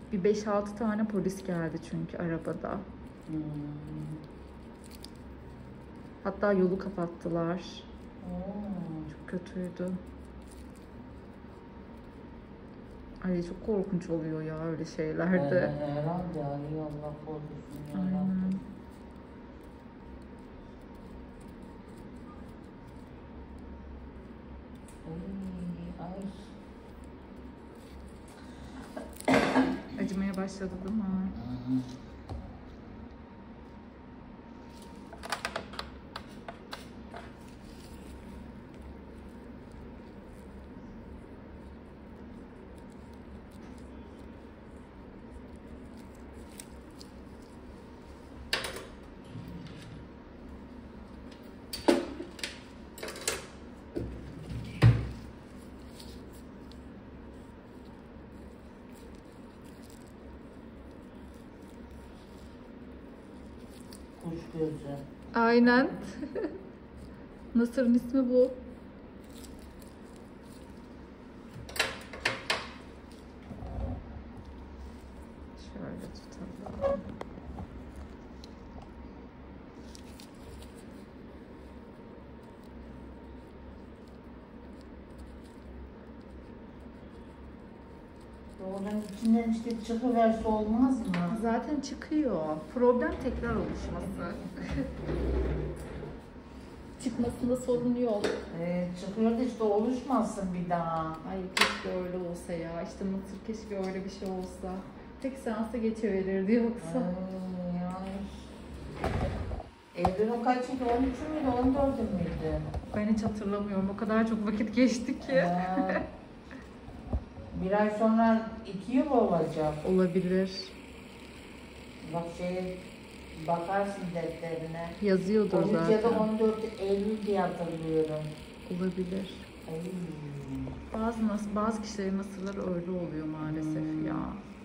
Bir 5-6 tane polis geldi çünkü arabada. Hatta yolu kapattılar. Çok kötüydü. Ay çok korkunç oluyor ya öyle şeylerde. Herhalde Ali Allah korusun ya. Aynen. Acımaya başladı değil mi? Kuş gözü. Aynen. Nasır'ın ismi bu. Şöyle tutalım. Oranın içinden işte çıkıverse olmaz mı? Zaten çıkıyor. Problem tekrar oluşması. Çıkmasında sorun yok. Çıkıyor da işte oluşmasın bir daha. Ay keşke öyle olsa ya. İşte Mısır keşke öyle bir şey olsa. Tek seansa geçiverirdi yoksa. Evren o kaçıydı? 13 müydü? 14 müydü? Ben hiç hatırlamıyorum. O kadar çok vakit geçti ki. Bir ay sonra 2 yıl olacak. Olabilir. Bak bakarsın defterine. Yazıyordur 13 zaten. ya da 14 Eylül diye hatırlıyorum. Olabilir. Bazı kişilerin nasırları öyle oluyor maalesef ya.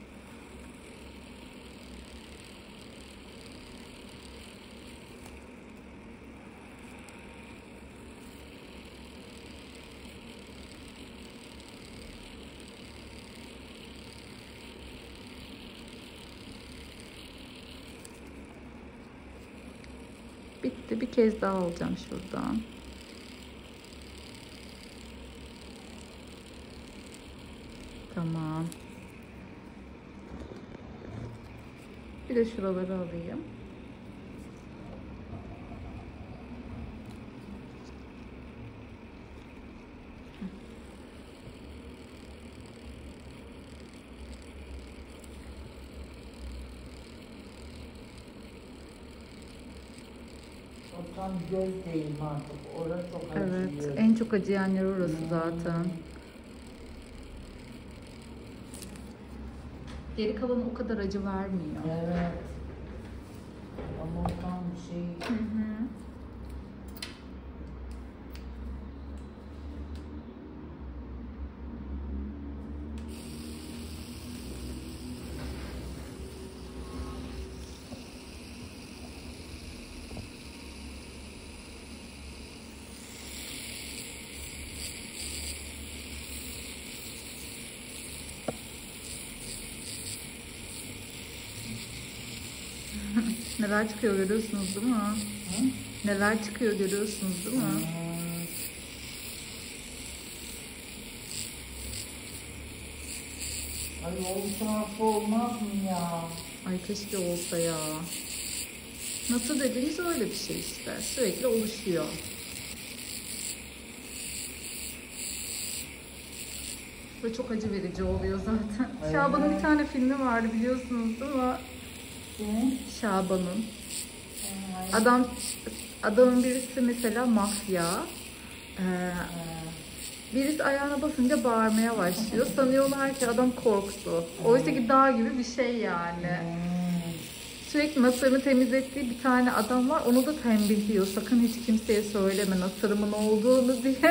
Bitti. Bir kez daha alacağım şuradan. Tamam. Bir de şuraları alayım. O tam göz değil artık. Orası çok acıyor. Evet. En çok acıyan yer orası zaten. Geri kalanı o kadar acı vermiyor. Evet. Ama o tam bir şey. Hı hı. Neler çıkıyor görüyorsunuz değil mi? Hı? Neler çıkıyor görüyorsunuz değil mi? Ay olsa olmaz mı ya? Ay keşke olsa ya. Nasıl dediğiniz öyle bir şey işte. Sürekli oluşuyor. Ve çok acı verici oluyor zaten. Evet. Şaban'ın bir tane filmi vardı biliyorsunuz değil mi? Şaban'ın. Adamın birisi mesela mafya. Birisi ayağına basınca bağırmaya başlıyor. Sanıyorlar ki adam korktu. Oysa ki dağ gibi bir şey yani. Sürekli nasırını temizlettiği bir tane adam var. Onu da tembihliyor. Sakın hiç kimseye söyleme nasırımın olduğunu diye.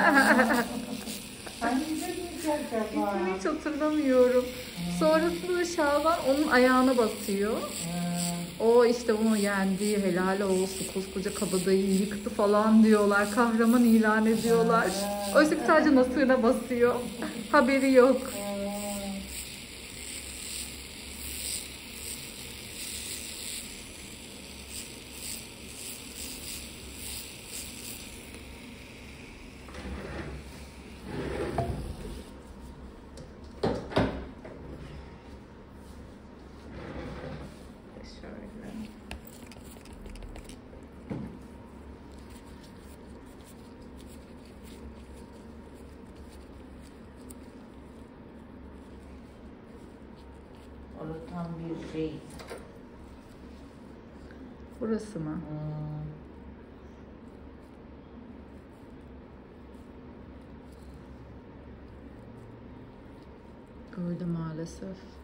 İsmini hiç hatırlamıyorum. Sonrasında da Şaban onun ayağına basıyor. O işte onu yendi, helal olsun, koskoca kabadayıyı yıktı falan diyorlar. Kahraman ilan ediyorlar. Oysa ki sadece nasırına basıyor. Haberi yok. Orası tam bir şey. Burası mı? Öyle maalesef.